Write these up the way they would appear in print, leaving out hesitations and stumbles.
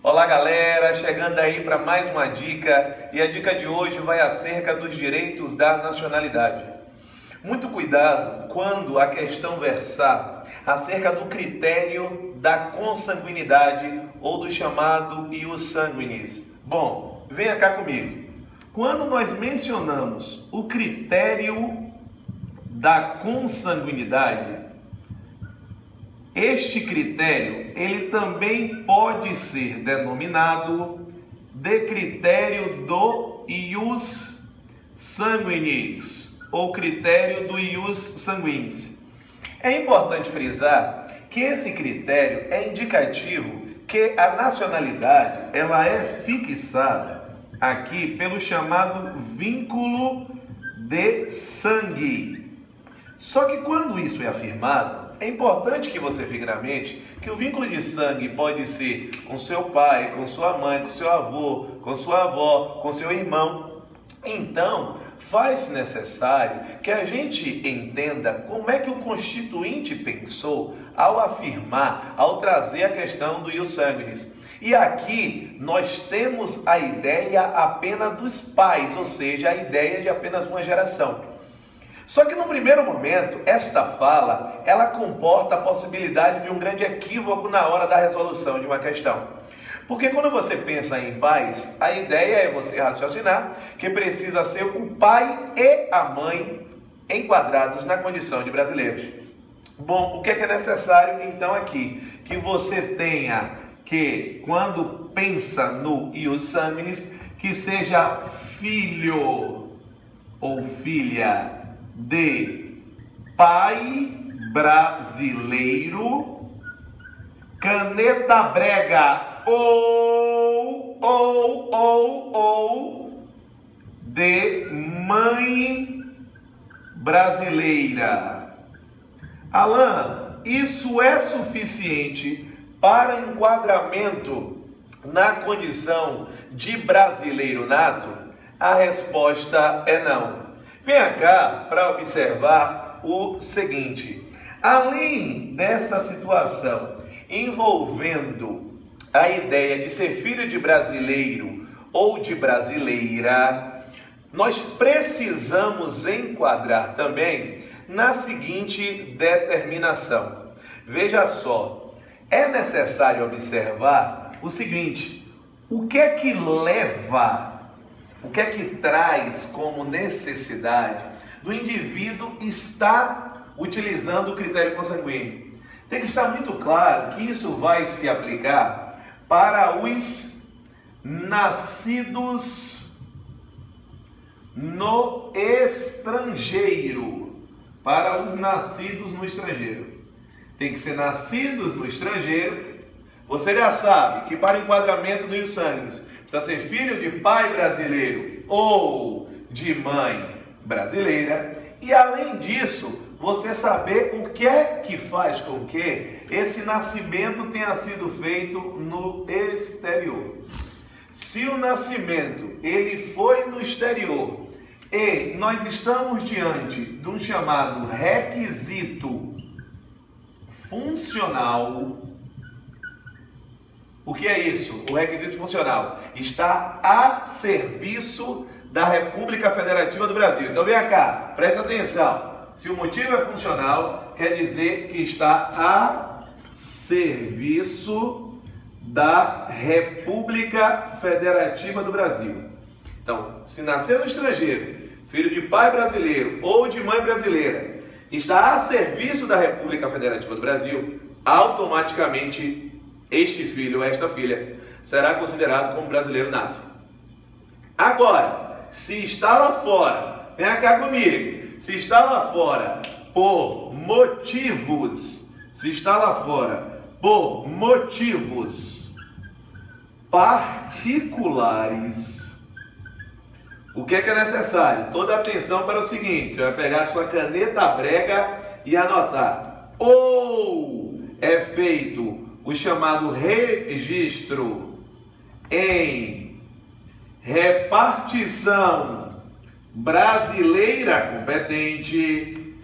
Olá galera, chegando aí para mais uma dica, e a dica de hoje vai acerca dos direitos da nacionalidade. Muito cuidado quando a questão versar acerca do critério da consanguinidade ou do chamado ius sanguinis. Bom, venha cá comigo. Quando nós mencionamos o critério da consanguinidade, este critério, ele também pode ser denominado de critério do ius sanguinis, ou critério do ius sanguinis. É importante frisar que esse critério é indicativo que a nacionalidade, ela é fixada aqui pelo chamado vínculo de sangue. Só que quando isso é afirmado, é importante que você fique na mente que o vínculo de sangue pode ser com seu pai, com sua mãe, com seu avô, com sua avó, com seu irmão. Então, faz-se necessário que a gente entenda como é que o Constituinte pensou ao afirmar, ao trazer a questão do ius sanguinis. E aqui nós temos a ideia apenas dos pais, ou seja, a ideia de apenas uma geração. Só que no primeiro momento, esta fala, ela comporta a possibilidade de um grande equívoco na hora da resolução de uma questão. Porque quando você pensa em pais, a ideia é você raciocinar que precisa ser o pai e a mãe enquadrados na condição de brasileiros. Bom, o que é necessário então aqui? Que você tenha que, quando pensa no ius sanguinis, que seja filho ou filha de pai brasileiro, caneta brega ou de mãe brasileira. Alan, isso é suficiente para enquadramento na condição de brasileiro nato? A resposta é não. Venha cá para observar o seguinte: além dessa situação envolvendo a ideia de ser filho de brasileiro ou de brasileira, nós precisamos enquadrar também na seguinte determinação. Veja só, é necessário observar o seguinte: o que é que leva, o que é que traz como necessidade do indivíduo estar utilizando o critério consanguíneo? Tem que estar muito claro que isso vai se aplicar para os nascidos no estrangeiro. Para os nascidos no estrangeiro. Tem que ser nascidos no estrangeiro. Você já sabe que para o enquadramento do ius sanguinis precisa ser filho de pai brasileiro ou de mãe brasileira. E além disso, você saber o que é que faz com que esse nascimento tenha sido feito no exterior. Se o nascimento ele foi no exterior e nós estamos diante de um chamado requisito funcional. O que é isso? O requisito funcional está a serviço da República Federativa do Brasil. Então venha cá, presta atenção. Se o motivo é funcional, quer dizer que está a serviço da República Federativa do Brasil. Então, se nascer no estrangeiro, filho de pai brasileiro ou de mãe brasileira, está a serviço da República Federativa do Brasil, automaticamente este filho ou esta filha será considerado como brasileiro nato. Agora, se está lá fora, vem cá comigo, se está lá fora por motivos, particulares, o que é necessário? Toda atenção para o seguinte: você vai pegar a sua caneta brega e anotar. Ou é feito o chamado registro em repartição brasileira competente,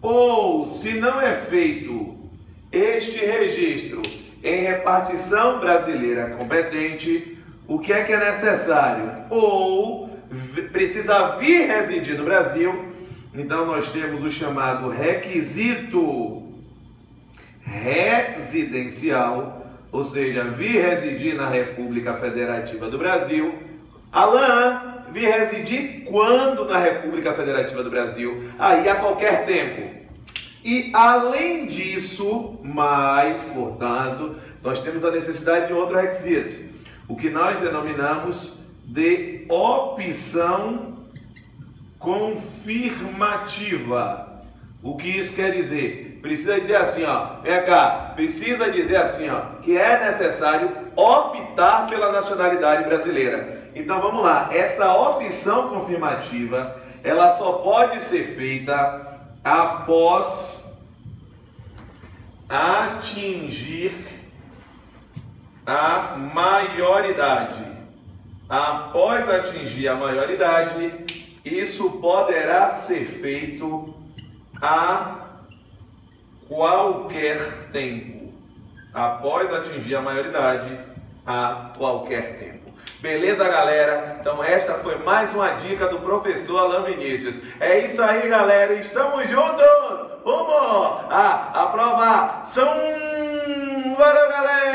ou se não é feito este registro em repartição brasileira competente, o que é necessário? Ou precisa vir residir no Brasil. Então nós temos o chamado requisito residencial, ou seja, vir residir na República Federativa do Brasil. Alain, vir residir quando na República Federativa do Brasil? Aí a qualquer tempo. E além disso, portanto, nós temos a necessidade de outro requisito, o que nós denominamos de opção confirmativa. O que isso quer dizer? Precisa dizer assim, ó, vem cá, precisa dizer assim, ó, que é necessário optar pela nacionalidade brasileira. Então vamos lá, essa opção confirmativa, ela só pode ser feita após atingir a maioridade. Após atingir a maioridade, isso poderá ser feito a qualquer tempo. Após atingir a maioridade, a qualquer tempo. Beleza, galera? Então esta foi mais uma dica do professor Alain Vinícius. É isso aí, galera. Estamos juntos rumo à aprovação. Valeu, galera!